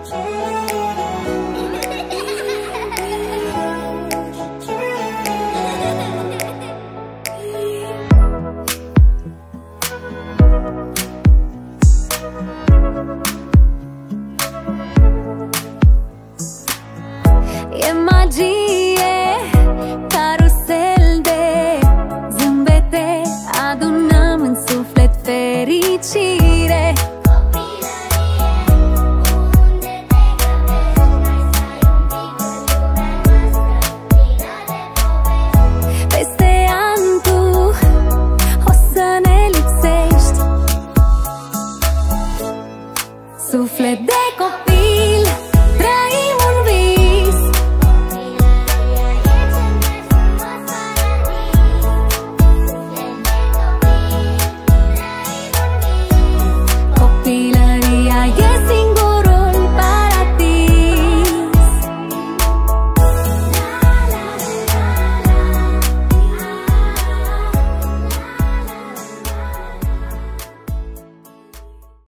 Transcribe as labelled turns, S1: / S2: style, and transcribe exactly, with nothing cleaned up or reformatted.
S1: E magie, carusel de zâmbete, adunăm în suflet fericire. Peste an tu o să ne lipsești, suflet de copil.